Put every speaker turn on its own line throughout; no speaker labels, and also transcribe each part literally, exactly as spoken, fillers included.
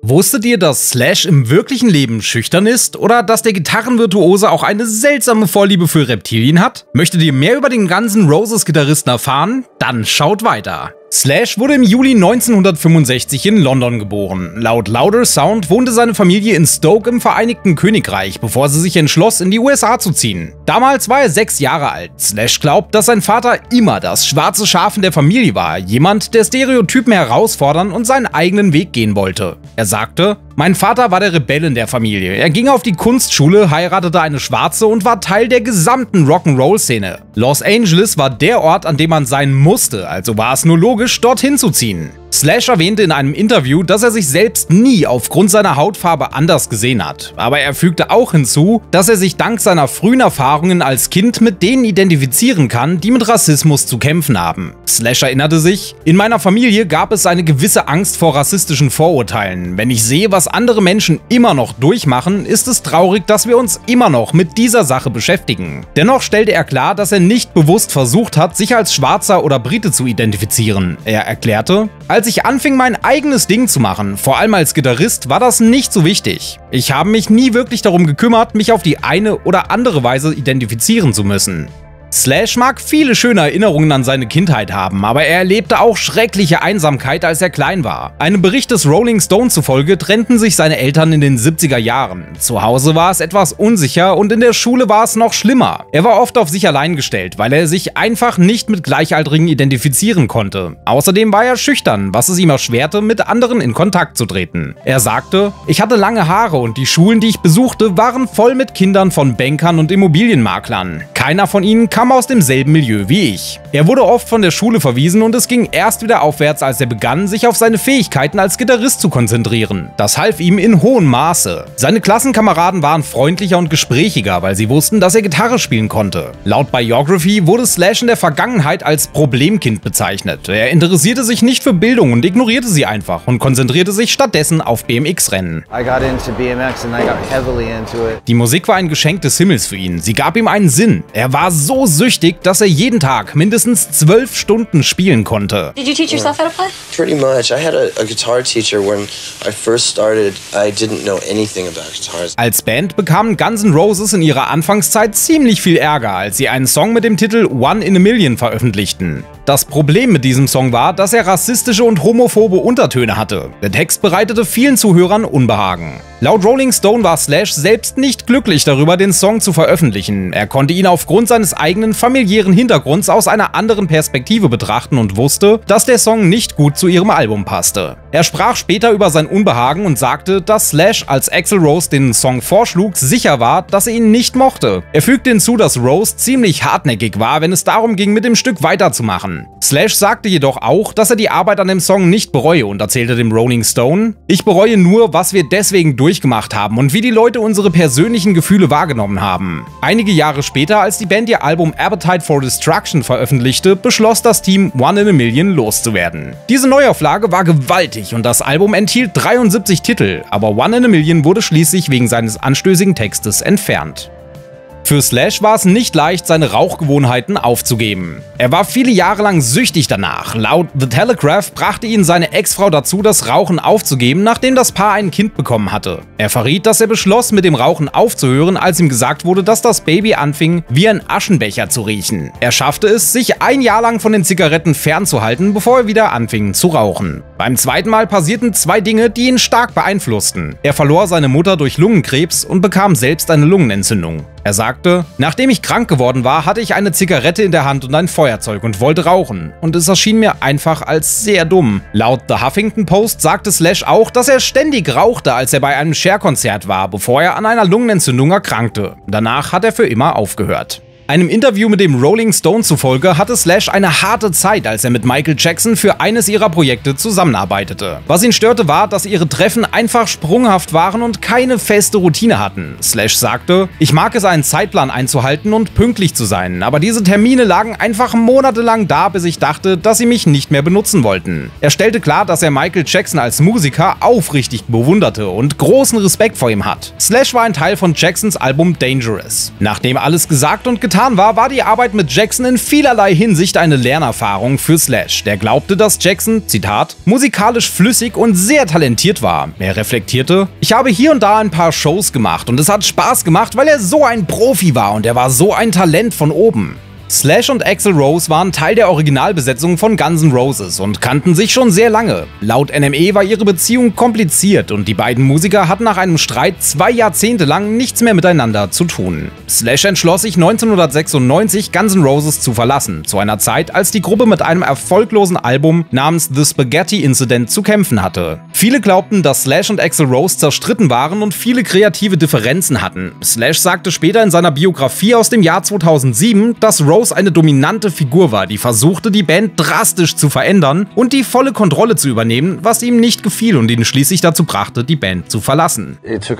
Wusstet ihr, dass Slash im wirklichen Leben schüchtern ist oder dass der Gitarrenvirtuose auch eine seltsame Vorliebe für Reptilien hat? Möchtet ihr mehr über den Guns N' Roses Gitarristen erfahren? Dann schaut weiter. Slash wurde im Juli neunzehnhundertfünfundsechzig in London geboren. Laut Louder Sound wohnte seine Familie in Stoke im Vereinigten Königreich, bevor sie sich entschloss, in die U S A zu ziehen. Damals war er sechs Jahre alt. Slash glaubt, dass sein Vater immer das schwarze Schaf in der Familie war, jemand, der Stereotypen herausfordern und seinen eigenen Weg gehen wollte. Er sagte: Mein Vater war der Rebell in der Familie. Er ging auf die Kunstschule, heiratete eine Schwarze und war Teil der gesamten Rock'n'Roll-Szene. Los Angeles war der Ort, an dem man sein musste, also war es nur logisch, dorthin zu ziehen. Slash erwähnte in einem Interview, dass er sich selbst nie aufgrund seiner Hautfarbe anders gesehen hat. Aber er fügte auch hinzu, dass er sich dank seiner frühen Erfahrungen als Kind mit denen identifizieren kann, die mit Rassismus zu kämpfen haben. Slash erinnerte sich: In meiner Familie gab es eine gewisse Angst vor rassistischen Vorurteilen. Wenn ich sehe, was andere Menschen immer noch durchmachen, ist es traurig, dass wir uns immer noch mit dieser Sache beschäftigen. Dennoch stellte er klar, dass er nicht bewusst versucht hat, sich als Schwarzer oder Brite zu identifizieren. Er erklärte: Als ich anfing, mein eigenes Ding zu machen, vor allem als Gitarrist, war das nicht so wichtig. Ich habe mich nie wirklich darum gekümmert, mich auf die eine oder andere Weise identifizieren zu müssen. Slash mag viele schöne Erinnerungen an seine Kindheit haben, aber er erlebte auch schreckliche Einsamkeit, als er klein war. Einem Bericht des Rolling Stone zufolge trennten sich seine Eltern in den siebziger Jahren. Zu Hause war es etwas unsicher und in der Schule war es noch schlimmer. Er war oft auf sich allein gestellt, weil er sich einfach nicht mit Gleichaltrigen identifizieren konnte. Außerdem war er schüchtern, was es ihm erschwerte, mit anderen in Kontakt zu treten. Er sagte: Ich hatte lange Haare und die Schulen, die ich besuchte, waren voll mit Kindern von Bankern und Immobilienmaklern. Keiner von ihnen kam aus demselben Milieu wie ich. Er wurde oft von der Schule verwiesen und es ging erst wieder aufwärts, als er begann, sich auf seine Fähigkeiten als Gitarrist zu konzentrieren. Das half ihm in hohem Maße. Seine Klassenkameraden waren freundlicher und gesprächiger, weil sie wussten, dass er Gitarre spielen konnte. Laut Biography wurde Slash in der Vergangenheit als Problemkind bezeichnet. Er interessierte sich nicht für Bildung und ignorierte sie einfach und konzentrierte sich stattdessen auf B M X-Rennen. Die Musik war ein Geschenk des Himmels für ihn. Sie gab ihm einen Sinn. Er war so süchtig, dass er jeden Tag mindestens zwölf Stunden spielen konnte.
Did you teach yourself how to play?
Pretty much. I had a, a guitar teacher when I first started. I didn't know anything about guitars.
Als Band bekamen Guns N' Roses in ihrer Anfangszeit ziemlich viel Ärger, als sie einen Song mit dem Titel One in a Million veröffentlichten. Das Problem mit diesem Song war, dass er rassistische und homophobe Untertöne hatte. Der Text bereitete vielen Zuhörern Unbehagen. Laut Rolling Stone war Slash selbst nicht glücklich darüber, den Song zu veröffentlichen. Er konnte ihn aufgrund seines eigenen familiären Hintergrunds aus einer anderen Perspektive betrachten und wusste, dass der Song nicht gut zu ihrem Album passte. Er sprach später über sein Unbehagen und sagte, dass Slash, als Axl Rose den Song vorschlug, sicher war, dass er ihn nicht mochte. Er fügte hinzu, dass Rose ziemlich hartnäckig war, wenn es darum ging, mit dem Stück weiterzumachen. Slash sagte jedoch auch, dass er die Arbeit an dem Song nicht bereue und erzählte dem Rolling Stone: Ich bereue nur, was wir deswegen durchgemacht haben und wie die Leute unsere persönlichen Gefühle wahrgenommen haben. Einige Jahre später, als die Band ihr Album Appetite for Destruction veröffentlichte, beschloss das Team, One in a Million loszuwerden. Diese Neuauflage war gewaltig und das Album enthielt dreiundsiebzig Titel, aber One in a Million wurde schließlich wegen seines anstößigen Textes entfernt. Für Slash war es nicht leicht, seine Rauchgewohnheiten aufzugeben. Er war viele Jahre lang süchtig danach. Laut The Telegraph brachte ihn seine Ex-Frau dazu, das Rauchen aufzugeben, nachdem das Paar ein Kind bekommen hatte. Er verriet, dass er beschloss, mit dem Rauchen aufzuhören, als ihm gesagt wurde, dass das Baby anfing, wie ein Aschenbecher zu riechen. Er schaffte es, sich ein Jahr lang von den Zigaretten fernzuhalten, bevor er wieder anfing zu rauchen. Beim zweiten Mal passierten zwei Dinge, die ihn stark beeinflussten. Er verlor seine Mutter durch Lungenkrebs und bekam selbst eine Lungenentzündung. Er sagte: Nachdem ich krank geworden war, hatte ich eine Zigarette in der Hand und ein Feuerzeug und wollte rauchen. Und es erschien mir einfach als sehr dumm. Laut The Huffington Post sagte Slash auch, dass er ständig rauchte, als er bei einem Cher-Konzert war, bevor er an einer Lungenentzündung erkrankte. Danach hat er für immer aufgehört. Einem Interview mit dem Rolling Stone zufolge hatte Slash eine harte Zeit, als er mit Michael Jackson für eines ihrer Projekte zusammenarbeitete. Was ihn störte, war, dass ihre Treffen einfach sprunghaft waren und keine feste Routine hatten. Slash sagte: Ich mag es, einen Zeitplan einzuhalten und pünktlich zu sein, aber diese Termine lagen einfach monatelang da, bis ich dachte, dass sie mich nicht mehr benutzen wollten. Er stellte klar, dass er Michael Jackson als Musiker aufrichtig bewunderte und großen Respekt vor ihm hat. Slash war ein Teil von Jacksons Album Dangerous. Nachdem alles gesagt und getan getan war, war die Arbeit mit Jackson in vielerlei Hinsicht eine Lernerfahrung für Slash, der glaubte, dass Jackson, Zitat, musikalisch flüssig und sehr talentiert war. Er reflektierte: Ich habe hier und da ein paar Shows gemacht und es hat Spaß gemacht, weil er so ein Profi war und er war so ein Talent von oben. Slash und Axl Rose waren Teil der Originalbesetzung von Guns N' Roses und kannten sich schon sehr lange. Laut N M E war ihre Beziehung kompliziert und die beiden Musiker hatten nach einem Streit zwei Jahrzehnte lang nichts mehr miteinander zu tun. Slash entschloss sich neunzehnhundertsechsundneunzig, Guns N' Roses zu verlassen, zu einer Zeit, als die Gruppe mit einem erfolglosen Album namens The Spaghetti Incident zu kämpfen hatte. Viele glaubten, dass Slash und Axl Rose zerstritten waren und viele kreative Differenzen hatten. Slash sagte später in seiner Biografie aus dem Jahr zweitausendsieben, dass Rose eine dominante Figur war, die versuchte, die Band drastisch zu verändern und die volle Kontrolle zu übernehmen, was ihm nicht gefiel und ihn schließlich dazu brachte, die Band zu verlassen.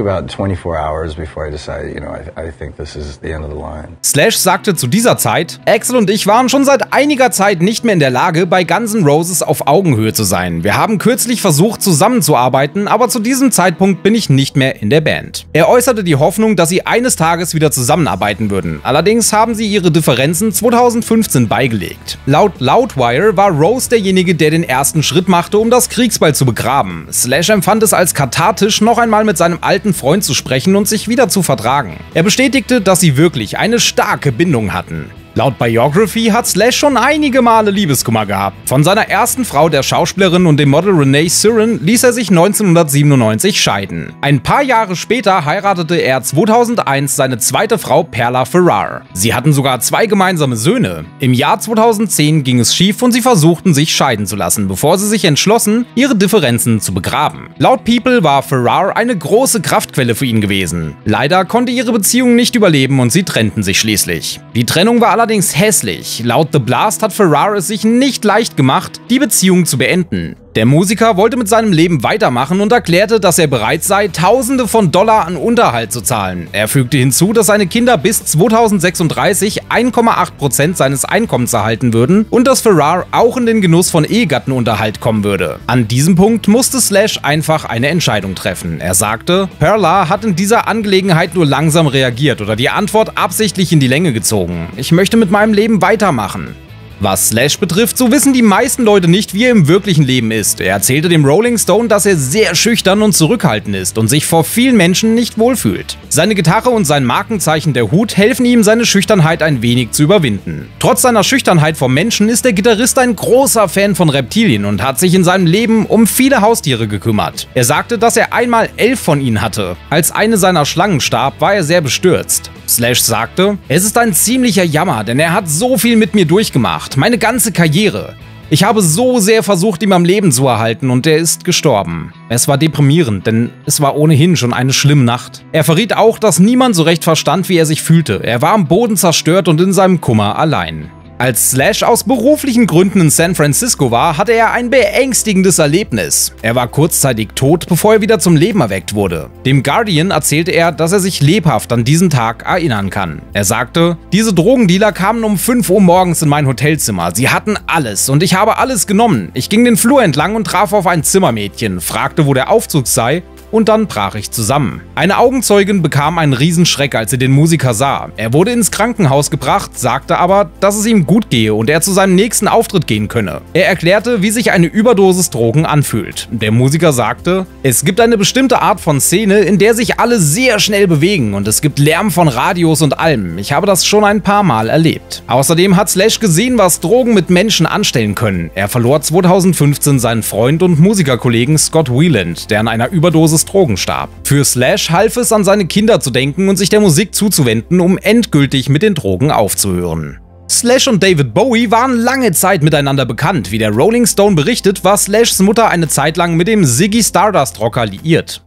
Slash sagte zu dieser Zeit: Axl und ich waren schon seit einiger Zeit nicht mehr in der Lage, bei Guns N' Roses auf Augenhöhe zu sein. Wir haben kürzlich versucht, zusammenzuarbeiten, aber zu diesem Zeitpunkt bin ich nicht mehr in der Band. Er äußerte die Hoffnung, dass sie eines Tages wieder zusammenarbeiten würden. Allerdings haben sie ihre Differenzen zweitausendfünfzehn beigelegt. Laut Loudwire war Rose derjenige, der den ersten Schritt machte, um das Kriegsbeil zu begraben. Slash empfand es als kathartisch, noch einmal mit seinem alten Freund zu sprechen und sich wieder zu vertragen. Er bestätigte, dass sie wirklich eine starke Bindung hatten. Laut Biography hat Slash schon einige Male Liebeskummer gehabt. Von seiner ersten Frau, der Schauspielerin und dem Model Renee Syren, ließ er sich neunzehnhundertsiebenundneunzig scheiden. Ein paar Jahre später heiratete er zweitausendeins seine zweite Frau Perla Ferrar. Sie hatten sogar zwei gemeinsame Söhne. Im Jahr zweitausendzehn ging es schief und sie versuchten, sich scheiden zu lassen, bevor sie sich entschlossen, ihre Differenzen zu begraben. Laut People war Ferrar eine große Kraftquelle für ihn gewesen. Leider konnte ihre Beziehung nicht überleben und sie trennten sich schließlich. Die Trennung war allerdings hässlich. Laut The Blast hat Ferrar es sich nicht leicht gemacht, die Beziehung zu beenden. Der Musiker wollte mit seinem Leben weitermachen und erklärte, dass er bereit sei, Tausende von Dollar an Unterhalt zu zahlen. Er fügte hinzu, dass seine Kinder bis zweitausendsechsunddreißig eins Komma acht Prozent seines Einkommens erhalten würden und dass Ferrar auch in den Genuss von Ehegattenunterhalt kommen würde. An diesem Punkt musste Slash einfach eine Entscheidung treffen. Er sagte: Perla hat in dieser Angelegenheit nur langsam reagiert oder die Antwort absichtlich in die Länge gezogen. Ich möchte mit meinem Leben weitermachen. Was Slash betrifft, so wissen die meisten Leute nicht, wie er im wirklichen Leben ist. Er erzählte dem Rolling Stone, dass er sehr schüchtern und zurückhaltend ist und sich vor vielen Menschen nicht wohlfühlt. Seine Gitarre und sein Markenzeichen der Hut helfen ihm, seine Schüchternheit ein wenig zu überwinden. Trotz seiner Schüchternheit vor Menschen ist der Gitarrist ein großer Fan von Reptilien und hat sich in seinem Leben um viele Haustiere gekümmert. Er sagte, dass er einmal elf von ihnen hatte. Als eine seiner Schlangen starb, war er sehr bestürzt. Slash sagte: Es ist ein ziemlicher Jammer, denn er hat so viel mit mir durchgemacht. Meine ganze Karriere. Ich habe so sehr versucht, ihm am Leben zu erhalten und er ist gestorben. Es war deprimierend, denn es war ohnehin schon eine schlimme Nacht. Er verriet auch, dass niemand so recht verstand, wie er sich fühlte. Er war am Boden zerstört und in seinem Kummer allein. Als Slash aus beruflichen Gründen in San Francisco war, hatte er ein beängstigendes Erlebnis. Er war kurzzeitig tot, bevor er wieder zum Leben erweckt wurde. Dem Guardian erzählte er, dass er sich lebhaft an diesen Tag erinnern kann. Er sagte: Diese Drogendealer kamen um fünf Uhr morgens in mein Hotelzimmer. Sie hatten alles und ich habe alles genommen. Ich ging den Flur entlang und traf auf ein Zimmermädchen, fragte, wo der Aufzug sei, und dann brach ich zusammen. Eine Augenzeugin bekam einen Riesenschreck, als sie den Musiker sah. Er wurde ins Krankenhaus gebracht, sagte aber, dass es ihm gut gehe und er zu seinem nächsten Auftritt gehen könne. Er erklärte, wie sich eine Überdosis Drogen anfühlt. Der Musiker sagte: Es gibt eine bestimmte Art von Szene, in der sich alle sehr schnell bewegen und es gibt Lärm von Radios und allem. Ich habe das schon ein paar Mal erlebt. Außerdem hat Slash gesehen, was Drogen mit Menschen anstellen können. Er verlor zweitausendfünfzehn seinen Freund und Musikerkollegen Scott Weiland, der an einer Überdosis Drogen starb. Für Slash half es, an seine Kinder zu denken und sich der Musik zuzuwenden, um endgültig mit den Drogen aufzuhören. Slash und David Bowie waren lange Zeit miteinander bekannt. Wie der Rolling Stone berichtet, war Slashs Mutter eine Zeit lang mit dem Ziggy Stardust Rocker liiert.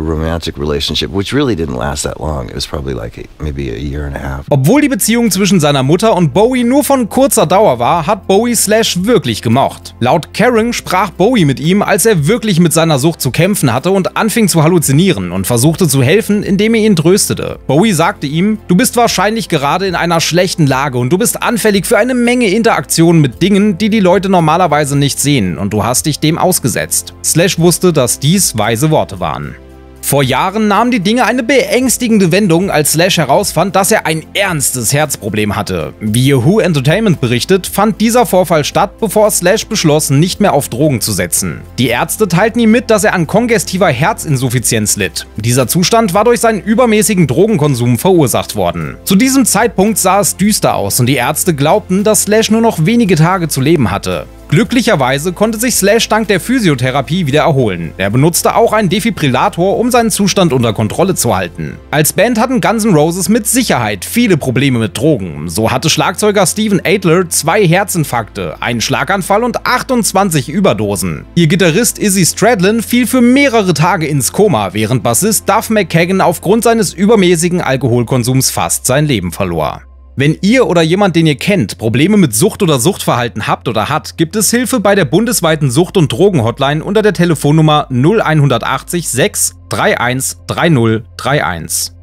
Obwohl die Beziehung zwischen seiner Mutter und Bowie nur von kurzer Dauer war, hat Bowie Slash wirklich gemocht. Laut Kerrang sprach Bowie mit ihm, als er wirklich mit seiner Sucht zu kämpfen hatte und anfing zu halluzinieren und versuchte zu helfen, indem er ihn tröstete. Bowie sagte ihm: Du bist wahrscheinlich gerade in einer schlechten Lage und du bist anfällig für eine Menge Interaktionen mit Dingen, die die Leute normalerweise nicht sehen, und du hast dich dem ausgesetzt. Slash wusste, dass dies weise Worte waren. Vor Jahren nahmen die Dinge eine beängstigende Wendung, als Slash herausfand, dass er ein ernstes Herzproblem hatte. Wie Yahoo Entertainment berichtet, fand dieser Vorfall statt, bevor Slash beschloss, nicht mehr auf Drogen zu setzen. Die Ärzte teilten ihm mit, dass er an kongestiver Herzinsuffizienz litt. Dieser Zustand war durch seinen übermäßigen Drogenkonsum verursacht worden. Zu diesem Zeitpunkt sah es düster aus und die Ärzte glaubten, dass Slash nur noch wenige Tage zu leben hatte. Glücklicherweise konnte sich Slash dank der Physiotherapie wieder erholen. Er benutzte auch einen Defibrillator, um seinen Zustand unter Kontrolle zu halten. Als Band hatten Guns N' Roses mit Sicherheit viele Probleme mit Drogen. So hatte Schlagzeuger Steven Adler zwei Herzinfarkte, einen Schlaganfall und achtundzwanzig Überdosen. Ihr Gitarrist Izzy Stradlin fiel für mehrere Tage ins Koma, während Bassist Duff McKagan aufgrund seines übermäßigen Alkoholkonsums fast sein Leben verlor. Wenn ihr oder jemand, den ihr kennt, Probleme mit Sucht oder Suchtverhalten habt oder hat, gibt es Hilfe bei der bundesweiten Sucht- und Drogen-Hotline unter der Telefonnummer null eins acht sechs drei eins drei null drei eins.